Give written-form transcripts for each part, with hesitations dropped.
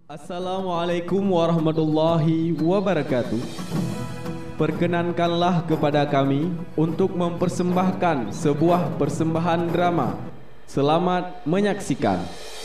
Assalamualaikum warahmatullahi wabarakatuh. Perkenankanlah kepada kami untuk mempersembahkan sebuah persembahan drama. Selamat menyaksikan.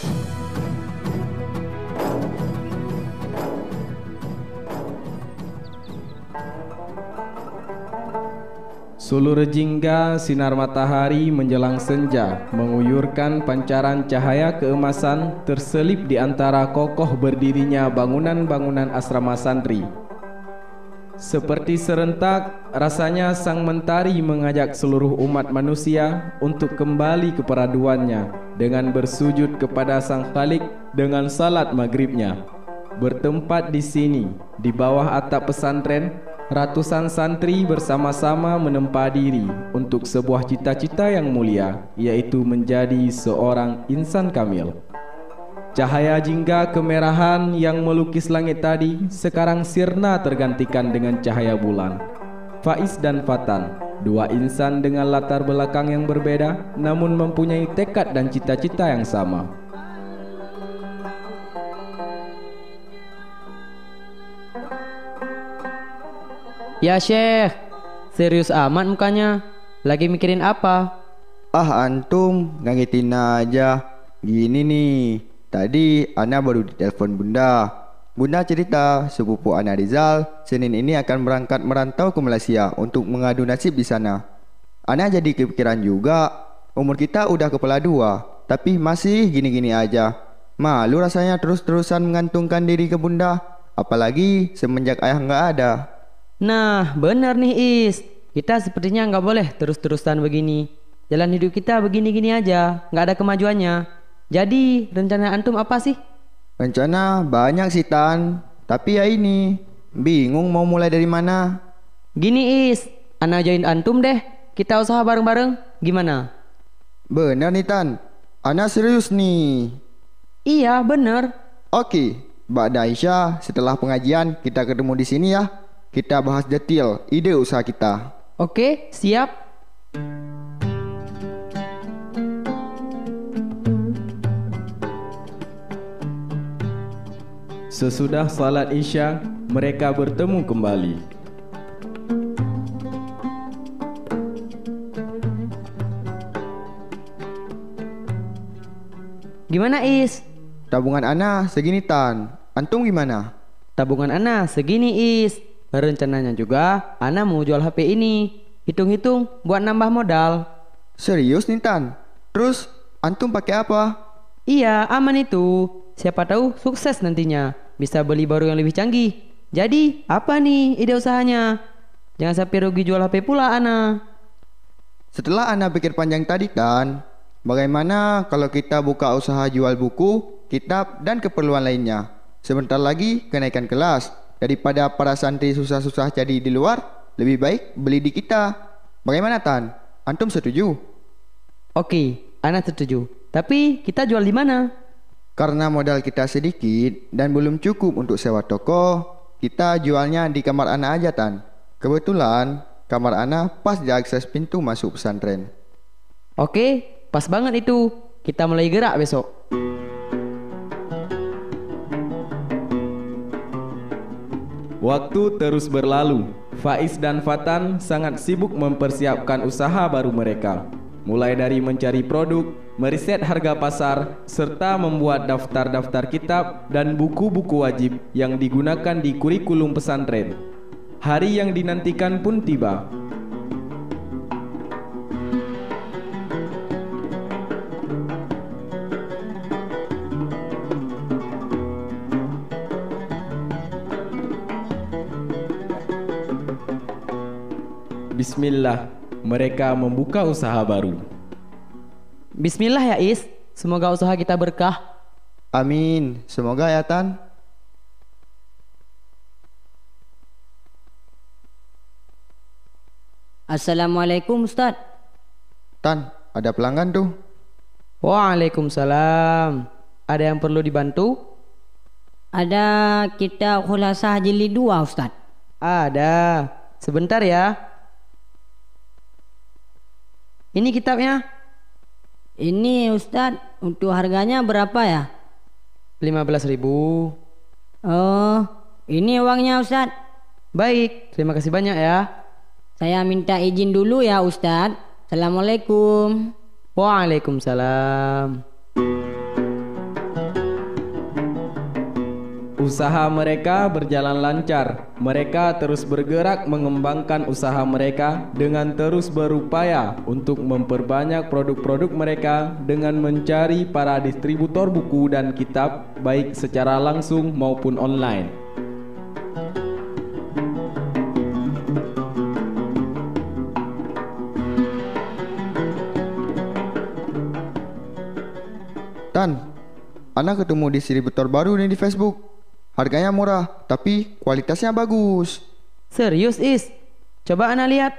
Seluruh jingga sinar matahari menjelang senja menguyurkan pancaran cahaya keemasan terselip di antara kokoh berdirinya bangunan-bangunan asrama santri. Seperti serentak, rasanya sang mentari mengajak seluruh umat manusia untuk kembali ke peraduannya dengan bersujud kepada sang Khalik dengan salat maghribnya. Bertempat di sini, di bawah atap pesantren, ratusan santri bersama-sama menempa diri untuk sebuah cita-cita yang mulia, yaitu menjadi seorang insan kamil. Cahaya jingga kemerahan yang melukis langit tadi sekarang sirna tergantikan dengan cahaya bulan. Faiz dan Fatan, dua insan dengan latar belakang yang berbeda namun mempunyai tekad dan cita-cita yang sama. Ya Syekh, serius amat mukanya. Lagi mikirin apa? Ah antum ngagetin aja. Gini nih, tadi Ana baru ditelepon Bunda. Bunda cerita sepupu Ana Rizal Senin ini akan berangkat merantau ke Malaysia untuk mengadu nasib di sana. Ana jadi kepikiran juga, umur kita udah kepala dua, tapi masih gini-gini aja. Malu rasanya terus-terusan mengantungkan diri ke Bunda, apalagi semenjak ayah nggak ada. Nah, benar nih Is. Kita sepertinya nggak boleh terus-terusan begini. Jalan hidup kita begini-gini aja, nggak ada kemajuannya. Jadi, rencana antum apa sih? Rencana banyak sih Tan, tapi ya ini, bingung mau mulai dari mana. Gini Is, Ana join antum deh. Kita usaha bareng-bareng. Gimana? Bener nih Tan, Ana serius nih. Iya, bener. Oke, Mbak Aisyah, setelah pengajian kita ketemu di sini ya. Kita bahas detail ide usaha kita. Oke, siap. Sesudah salat Isya, mereka bertemu kembali. Gimana Is? Tabungan Ana segini Tan, antum gimana? Tabungan Ana segini Is. Rencananya juga Ana mau jual HP ini. Hitung-hitung buat nambah modal. Serius nih Tan? Terus antum pakai apa? Iya, aman itu. Siapa tahu sukses nantinya. Bisa beli baru yang lebih canggih. Jadi, apa nih ide usahanya? Jangan sampai rugi jual HP pula Ana. Setelah Ana pikir panjang tadi Tan, bagaimana kalau kita buka usaha jual buku, kitab, dan keperluan lainnya? Sebentar lagi kenaikan kelas. Daripada para santri susah-susah jadi di luar, lebih baik beli di kita. Bagaimana Tan? Antum setuju? Oke, Ana setuju. Tapi kita jual di mana? Karena modal kita sedikit dan belum cukup untuk sewa toko, kita jualnya di kamar Ana aja Tan. Kebetulan kamar Ana pas di akses pintu masuk pesantren. Oke, pas banget itu. Kita mulai gerak besok. Waktu terus berlalu. Faiz dan Fatan sangat sibuk mempersiapkan usaha baru mereka. Mulai dari mencari produk, meriset harga pasar, serta membuat daftar-daftar kitab dan buku-buku wajib yang digunakan di kurikulum pesantren. Hari yang dinantikan pun tiba. Bismillah, mereka membuka usaha baru. Bismillah ya Is. Semoga usaha kita berkah. Amin, semoga ya Tan. Assalamualaikum Ustadz. Tan, ada pelanggan tuh. Waalaikumsalam. Ada yang perlu dibantu? Ada kitab Khulasah jilid 2 Ustadz. Ada. Sebentar ya. Ini kitabnya. Ini Ustadz, untuk harganya berapa ya? 15.000. Oh, ini uangnya Ustadz. Baik, terima kasih banyak ya. Saya minta izin dulu ya Ustadz. Assalamualaikum. Waalaikumsalam. Usaha mereka berjalan lancar. Mereka terus bergerak mengembangkan usaha mereka dengan terus berupaya untuk memperbanyak produk-produk mereka dengan mencari para distributor buku dan kitab baik secara langsung maupun online. Tan, Ana ketemu distributor baru nih di Facebook. Harganya murah, tapi kualitasnya bagus. Serius Is? Coba Ana lihat.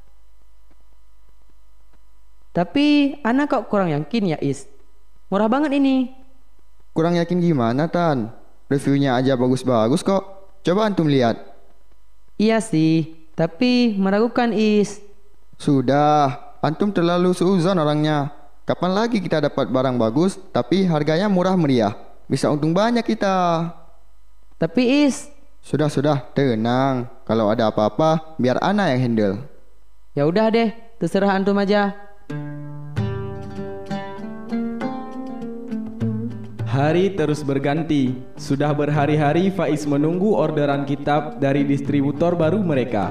Tapi Ana kok kurang yakin ya Is. Murah banget ini. Kurang yakin gimana, Tan? Reviewnya aja bagus-bagus kok. Coba antum lihat. Iya sih, tapi meragukan Is. Sudah, antum terlalu seuzon orangnya. Kapan lagi kita dapat barang bagus, tapi harganya murah meriah? Bisa untung banyak kita. Tapi Is, Sudah, tenang. Kalau ada apa-apa, biar Ana yang handle. ya udah deh, terserah antum aja. Hari terus berganti. Sudah berhari-hari Faiz menunggu orderan kitab dari distributor baru mereka.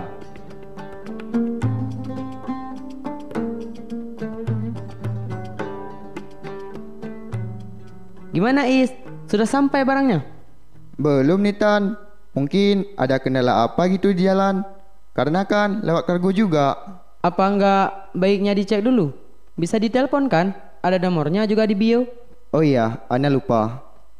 Gimana Is? Sudah sampai barangnya? Belum nih, Tan. Mungkin ada kendala apa gitu di jalan. Karena kan lewat kargo juga. Apa enggak baiknya dicek dulu? Bisa ditelepon kan? Ada nomornya juga di bio. Oh iya, Ana lupa.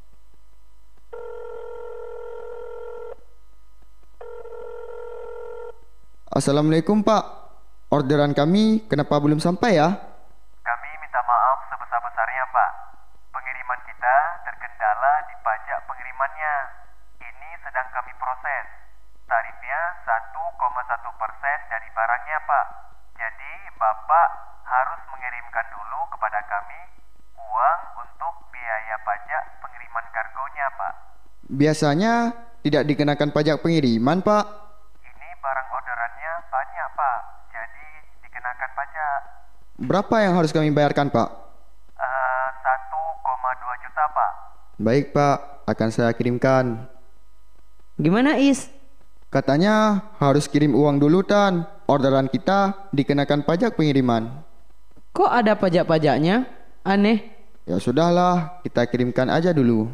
Assalamualaikum, Pak. Orderan kami kenapa belum sampai ya? Kami minta maaf sebesar-besarnya, Pak. Pengiriman kita terkendala di pajak pengirimannya. Ini sedang kami proses. Tarifnya 1,1% dari barangnya, Pak. Jadi, Bapak harus mengirimkan dulu kepada kami uang untuk biaya pajak pengiriman kargonya, Pak. Biasanya tidak dikenakan pajak pengiriman, Pak. Ini barang orderannya banyak, Pak. Jadi, dikenakan pajak. Berapa yang harus kami bayarkan, Pak? 1,2 juta, Pak. Baik, Pak. Akan saya kirimkan. Gimana Is? Katanya harus kirim uang dulu, Tan. Orderan kita dikenakan pajak pengiriman. Kok ada pajak-pajaknya? Aneh. Ya sudahlah, kita kirimkan aja dulu.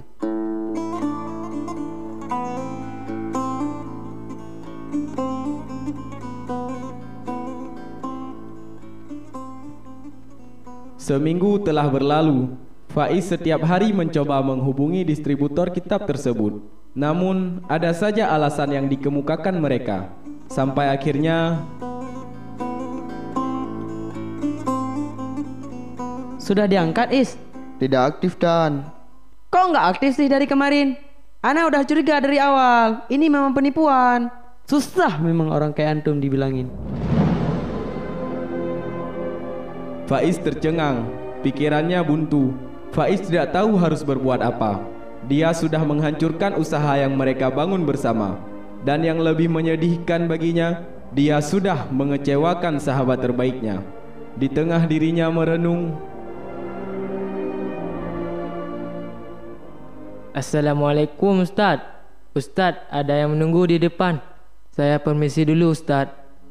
Seminggu telah berlalu. Faiz setiap hari mencoba menghubungi distributor kitab tersebut. Namun, ada saja alasan yang dikemukakan mereka. Sampai akhirnya, Sudah diangkat Is? Tidak aktif, Tan. Kok nggak aktif sih dari kemarin? Ana udah curiga dari awal. Ini memang penipuan. Susah memang orang kayak antum dibilangin. Faiz tercengang. Pikirannya buntu. Faiz tidak tahu harus berbuat apa. Dia sudah menghancurkan usaha yang mereka bangun bersama. Dan yang lebih menyedihkan baginya, dia sudah mengecewakan sahabat terbaiknya. Di tengah dirinya merenung, Assalamualaikum Ustaz. Ustaz, ada yang menunggu di depan. Saya permisi dulu Ustaz.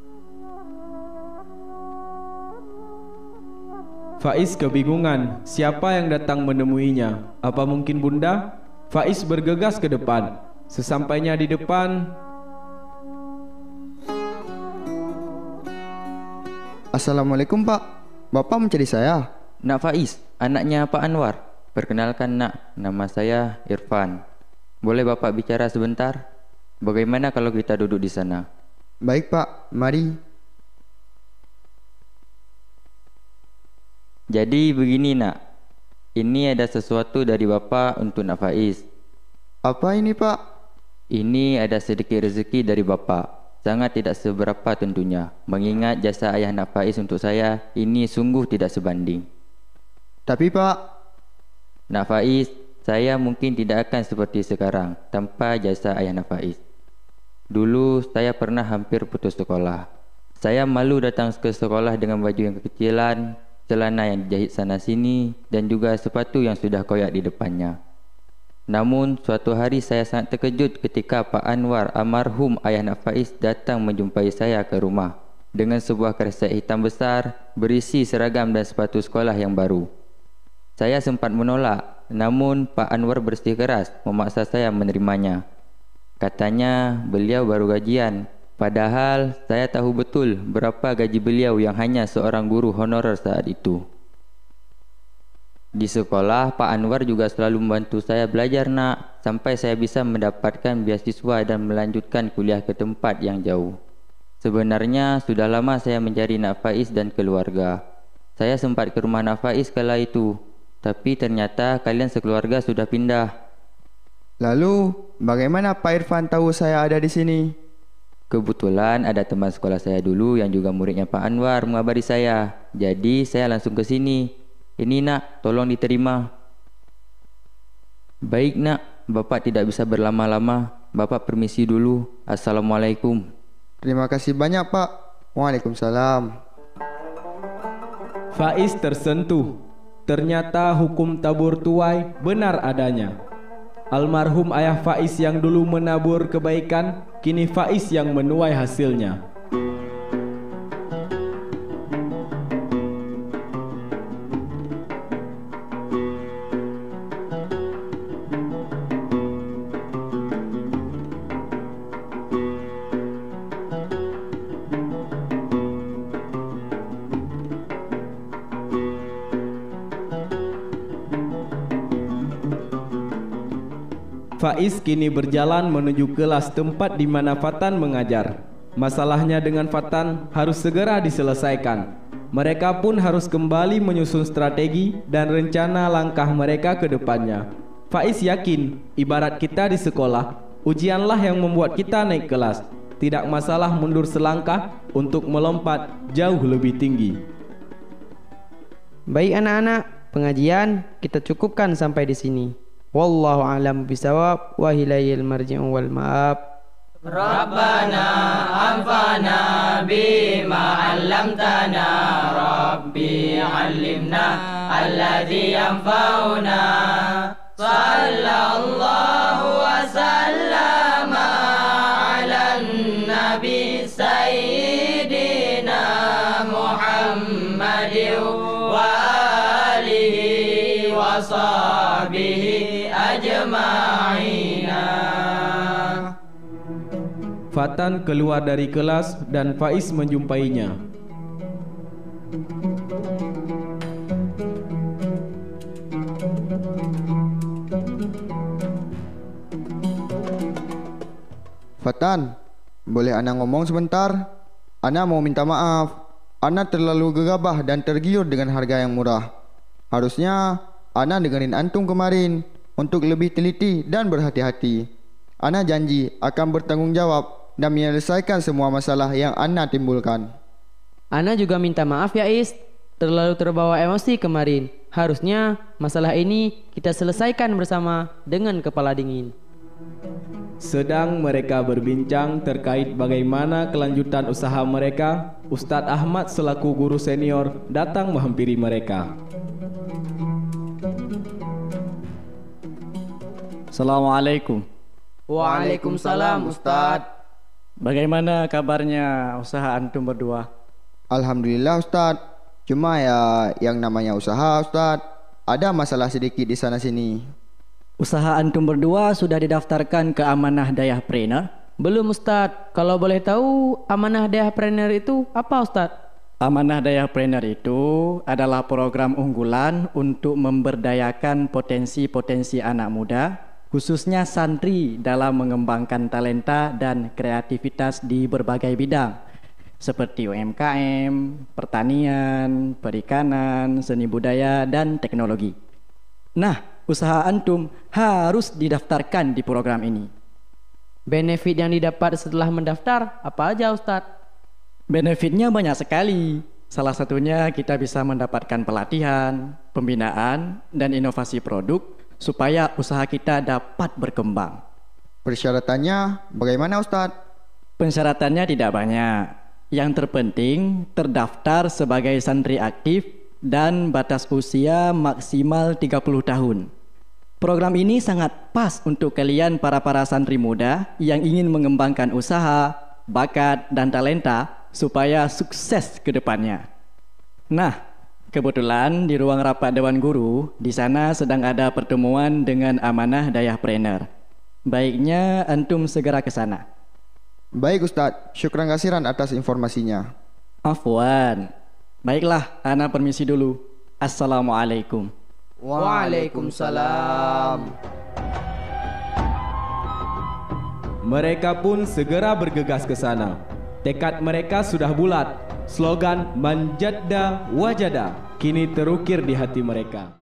Faiz kebingungan siapa yang datang menemuinya. Apa mungkin bunda? Faiz bergegas ke depan. Sesampainya di depan, Assalamualaikum, Pak. Bapak mencari saya? Nak Faiz, anaknya Pak Anwar. Perkenalkan nak, nama saya Irfan. Boleh Bapak bicara sebentar? Bagaimana kalau kita duduk di sana? Baik, Pak. Mari. Jadi begini nak, ini ada sesuatu dari Bapak untuk Nak Faiz. Apa ini, Pak? Ini ada sedikit rezeki dari Bapak. Sangat tidak seberapa tentunya. Mengingat jasa ayah Nak Faiz untuk saya, ini sungguh tidak sebanding. Tapi, Pak, Nak Faiz, saya mungkin tidak akan seperti sekarang tanpa jasa Ayahanda Faiz. Dulu saya pernah hampir putus sekolah. Saya malu datang ke sekolah dengan baju yang kekecilan, celana yang dijahit sana sini dan juga sepatu yang sudah koyak di depannya. Namun suatu hari saya sangat terkejut ketika Pak Anwar almarhum Ayahanda Faiz datang menjumpai saya ke rumah dengan sebuah kresek hitam besar berisi seragam dan sepatu sekolah yang baru. Saya sempat menolak, namun Pak Anwar bersikeras memaksa saya menerimanya. Katanya beliau baru gajian, padahal saya tahu betul berapa gaji beliau yang hanya seorang guru honorer saat itu. Di sekolah, Pak Anwar juga selalu membantu saya belajar nak, sampai saya bisa mendapatkan beasiswa dan melanjutkan kuliah ke tempat yang jauh. Sebenarnya sudah lama saya mencari Nak Faiz dan keluarga. Saya sempat ke rumah Nak Faiz kala itu, tapi ternyata kalian sekeluarga sudah pindah. Lalu, bagaimana Pak Irfan tahu saya ada di sini? Kebetulan ada teman sekolah saya dulu yang juga muridnya Pak Anwar mengabari saya. Jadi saya langsung ke sini. Ini nak, tolong diterima. Baik nak, Bapak tidak bisa berlama-lama. Bapak permisi dulu. Assalamualaikum. Terima kasih banyak Pak. Waalaikumsalam. Faiz tersentuh. Ternyata hukum tabur tuai benar adanya. Almarhum ayah Faiz yang dulu menabur kebaikan, kini Faiz yang menuai hasilnya. Faiz kini berjalan menuju kelas tempat di mana Fatan mengajar. Masalahnya dengan Fatan harus segera diselesaikan. Mereka pun harus kembali menyusun strategi dan rencana langkah mereka ke depannya. Faiz yakin, ibarat kita di sekolah, ujianlah yang membuat kita naik kelas. Tidak masalah mundur selangkah untuk melompat jauh lebih tinggi. Baik anak-anak, pengajian kita cukupkan sampai di sini. Wallahu a'lam bisawab wa ilayil marji'u wal ma'ab. Rabbana anfa'na bima 'allamtana, Rabbi 'allimna alladzi yanfa'una. Sallallahu wa sallama 'alan nabi sayyidina Muhammadin wa alihi wa sahbihi ajma'ina. Fatan keluar dari kelas dan Faiz menjumpainya. Fatan, boleh Ana ngomong sebentar? Ana mau minta maaf. Ana terlalu gegabah dan tergiur dengan harga yang murah. Harusnya Ana dengerin antum kemarin untuk lebih teliti dan berhati-hati. Ana janji akan bertanggung jawab dan menyelesaikan semua masalah yang Ana timbulkan. Ana juga minta maaf ya Is, terlalu terbawa emosi kemarin. Harusnya masalah ini kita selesaikan bersama dengan kepala dingin. Sedang mereka berbincang terkait bagaimana kelanjutan usaha mereka, Ustadz Ahmad selaku guru senior datang menghampiri mereka. Assalamualaikum. Waalaikumsalam Ustadz. Bagaimana kabarnya usaha antum berdua? Alhamdulillah Ustadz. Cuma ya yang namanya usaha Ustadz, ada masalah sedikit di sana sini. Usaha antum berdua sudah didaftarkan ke Amanah Dayahpreneur? Belum Ustadz. Kalau boleh tahu Amanah Dayahpreneur itu apa Ustadz? Amanah Dayahpreneur itu adalah program unggulan untuk memberdayakan potensi-potensi anak muda, khususnya santri dalam mengembangkan talenta dan kreativitas di berbagai bidang seperti UMKM, pertanian, perikanan, seni budaya, dan teknologi. Nah, usaha antum harus didaftarkan di program ini. Benefit yang didapat setelah mendaftar apa aja Ustadz? Benefitnya banyak sekali. Salah satunya kita bisa mendapatkan pelatihan, pembinaan, dan inovasi produk, supaya usaha kita dapat berkembang. Persyaratannya bagaimana Ustadz? Persyaratannya tidak banyak. Yang terpenting terdaftar sebagai santri aktif dan batas usia maksimal 30 tahun. Program ini sangat pas untuk kalian para santri muda yang ingin mengembangkan usaha, bakat, dan talenta supaya sukses ke depannya. Nah, kebetulan di ruang rapat Dewan Guru, di sana sedang ada pertemuan dengan Amanah Dayahpreneur. Baiknya antum segera ke sana. Baik Ustadz, syukran kasiran atas informasinya. Afwan. Baiklah, ana permisi dulu. Assalamualaikum. Waalaikumsalam. Mereka pun segera bergegas ke sana. Tekad mereka sudah bulat. Slogan Manjadda Wajada kini terukir di hati mereka.